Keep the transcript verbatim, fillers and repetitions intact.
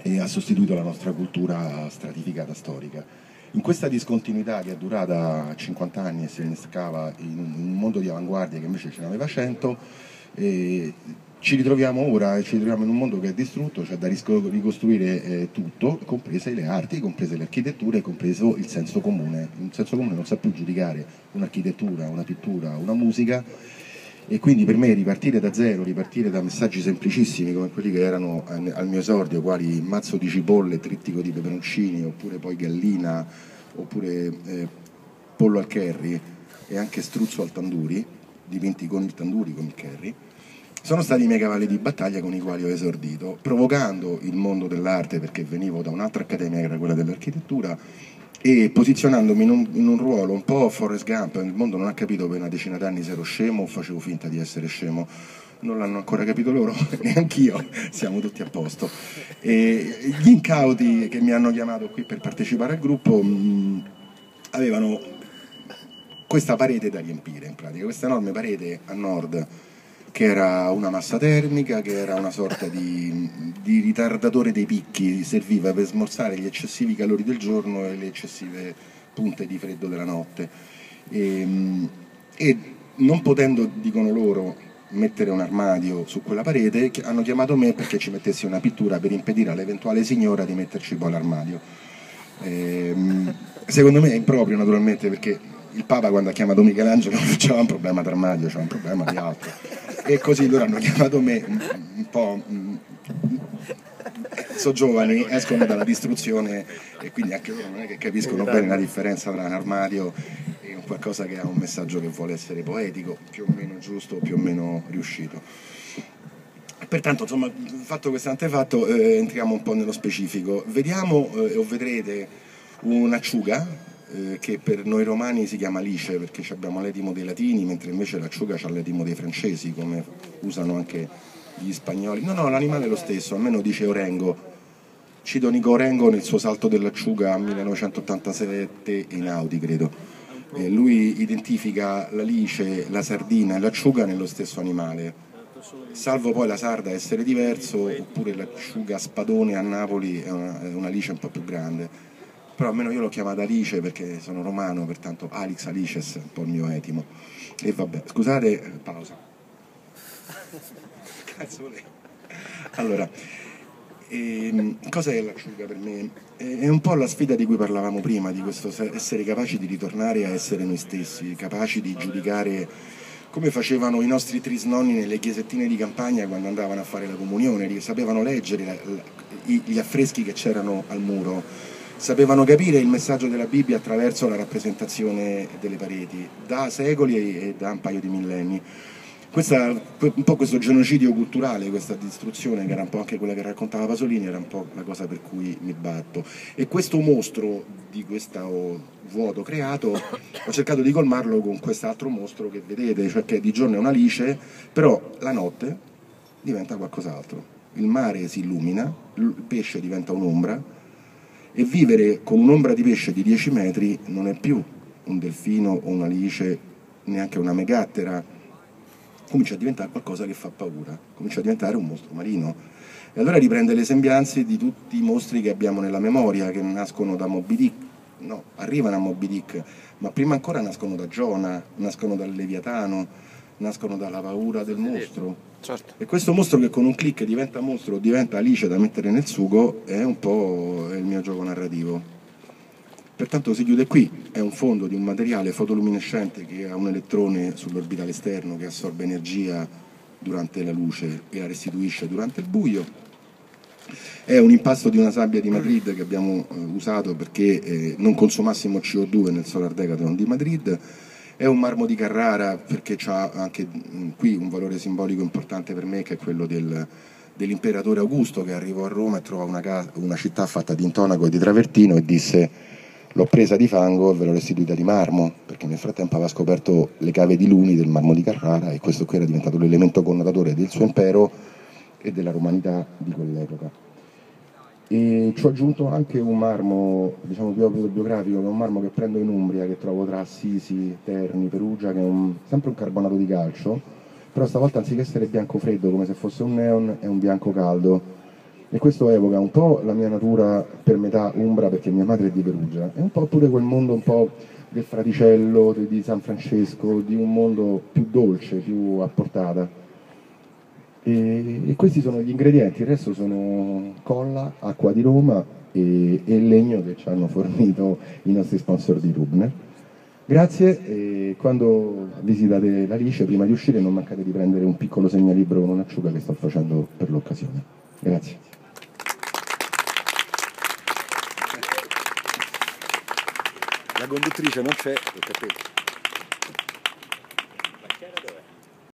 e ha sostituito la nostra cultura stratificata storica. In questa discontinuità che è durata cinquanta anni e si innescava in un mondo di avanguardia che invece ce ne aveva cento, eh, ci ritroviamo ora, ci ritroviamo in un mondo che è distrutto, c'è da ricostruire eh, tutto, comprese le arti, comprese le architetture, compreso il senso comune. Il senso comune non sa più giudicare un'architettura, una pittura, una musica, e quindi per me ripartire da zero, ripartire da messaggi semplicissimi come quelli che erano al mio esordio, quali mazzo di cipolle, trittico di peperoncini, oppure poi gallina, oppure eh, pollo al curry e anche struzzo al tanduri, dipinti con il tanduri, con il curry, sono stati i miei cavalli di battaglia con i quali ho esordito, provocando il mondo dell'arte, perché venivo da un'altra accademia che era quella dell'architettura, e posizionandomi in un, in un ruolo un po' Forrest Gump. Il mondo non ha capito per una decina d'anni se ero scemo o facevo finta di essere scemo. Non l'hanno ancora capito loro, neanch'io, siamo tutti a posto. E gli incauti che mi hanno chiamato qui per partecipare al gruppo mh, avevano questa parete da riempire, in pratica, questa enorme parete a nord, che era una massa termica, che era una sorta di, di ritardatore dei picchi, serviva per smorzare gli eccessivi calori del giorno e le eccessive punte di freddo della notte. E, e non potendo, dicono loro, mettere un armadio su quella parete, hanno chiamato me perché ci mettessi una pittura per impedire all'eventuale signora di metterci poi l'armadio. E, secondo me è improprio, naturalmente, perché il Papa, quando ha chiamato Michelangelo, non c'era un problema d'armadio, c'era un problema di altro. E così loro hanno chiamato me, un, un po'... sono giovani, escono dalla distruzione e quindi anche loro non è che capiscono bene la differenza tra un armadio e un qualcosa che ha un messaggio che vuole essere poetico, più o meno giusto, più o meno riuscito. Pertanto, insomma, fatto questo antefatto, eh, entriamo un po' nello specifico. Vediamo, eh, o vedrete, un'acciuga eh, che per noi romani si chiama lice, perché abbiamo l'etimo dei latini, mentre invece l'acciuga ha l'etimo dei francesi, come usano anche gli spagnoli. No, no, l'animale è lo stesso, almeno dice Orengo. Cito Nico Orengo nel suo Salto dell'acciuga millenovecentottantasette in Audi, credo. Eh, lui identifica la lice, la sardina e l'acciuga nello stesso animale, salvo poi la sarda essere diverso, oppure l'acciuga spadone a Napoli è una, è una lice un po' più grande. Però almeno io l'ho chiamata Alice perché sono romano, pertanto Alix Alices è un po' il mio etimo. E vabbè, scusate, pausa. Cazzo volete? Allora, ehm, cos'è l'acciuga per me? È un po' la sfida di cui parlavamo prima, di questo essere capaci di ritornare a essere noi stessi, capaci di giudicare come facevano i nostri trisnonni nelle chiesettine di campagna quando andavano a fare la comunione, sapevano leggere la, la, gli affreschi che c'erano al muro, sapevano capire il messaggio della Bibbia attraverso la rappresentazione delle pareti, da secoli e da un paio di millenni. Questa, un po' questo genocidio culturale, questa distruzione, che era un po' anche quella che raccontava Pasolini, era un po' la cosa per cui mi batto. E questo mostro di questo vuoto creato, ho cercato di colmarlo con quest'altro mostro che vedete, cioè che di giorno è una lice, però la notte diventa qualcos'altro. Il mare si illumina, il pesce diventa un'ombra, e vivere con un'ombra di pesce di dieci metri non è più un delfino o una lice, neanche una megattera, comincia a diventare qualcosa che fa paura, comincia a diventare un mostro marino. E allora riprende le sembianze di tutti i mostri che abbiamo nella memoria, che nascono da Moby Dick, no, arrivano a Moby Dick, ma prima ancora nascono da Giona, nascono dal Leviatano, nascono dalla paura del mostro. Certo. E questo mostro che con un click diventa mostro, diventa Alice da mettere nel sugo, è un po' il mio gioco narrativo. Pertanto si chiude qui, è un fondo di un materiale fotoluminescente che ha un elettrone sull'orbitale esterno che assorbe energia durante la luce e la restituisce durante il buio. È un impasto di una sabbia di Madrid che abbiamo eh, usato perché eh, non consumassimo C O due nel Solar Decathlon di Madrid. È un marmo di Carrara perché ha anche mh, qui un valore simbolico importante per me, che è quello del, dell'imperatore Augusto, che arrivò a Roma e trovò una, una città fatta di intonaco e di travertino e disse: l'ho presa di fango e ve l'ho restituita di marmo, perché nel frattempo aveva scoperto le cave di luni del marmo di Carrara e questo qui era diventato l'elemento connotatore del suo impero e della romanità di quell'epoca. E ci ho aggiunto anche un marmo, diciamo più autobiografico, che è un marmo che prendo in Umbria, che trovo tra Assisi, Terni, Perugia, che è un, sempre un carbonato di calcio, però stavolta anziché essere bianco freddo come se fosse un neon è un bianco caldo. e questo evoca un po' la mia natura per metà umbra, perché mia madre è di Perugia, e un po' pure quel mondo un po' del Fraticello, di San Francesco, di un mondo più dolce, più a portata. E, e questi sono gli ingredienti, il resto sono colla, acqua di Roma e, e legno che ci hanno fornito i nostri sponsor di Rubner. Grazie, e quando visitate l'Alice, prima di uscire non mancate di prendere un piccolo segnalibro con un'acciuga che sto facendo per l'occasione. Grazie. La conduttrice non c'è, ho capito.